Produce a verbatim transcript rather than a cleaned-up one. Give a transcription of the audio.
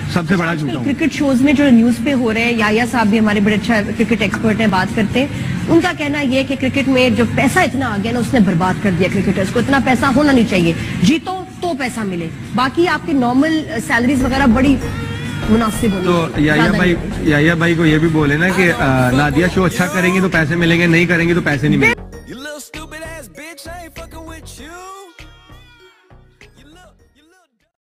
सबसे बड़ा झूठ हूं। क्रिकेट शोज में जो न्यूज पे हो रहे हैं, याया साहब भी हमारे बड़े अच्छा क्रिकेट एक्सपर्ट हैं, बात करते हैं, उनका कहना यह है कि क्रिकेट में जो पैसा इतना आ गया ना, उसने बर्बाद कर दिया क्रिकेटर्स को। इतना पैसा होना नहीं चाहिए, जीतो तो पैसा मिले, बाकी आपकी नॉर्मल सैलरीज वगैरह बड़ी मुनासिब होनी। तो याया भाई याया भाई को ये भी बोले ना कि नादिया शो अच्छा करेंगे तो पैसे मिलेंगे, नहीं करेंगे तो पैसे नहीं मिलेंगे।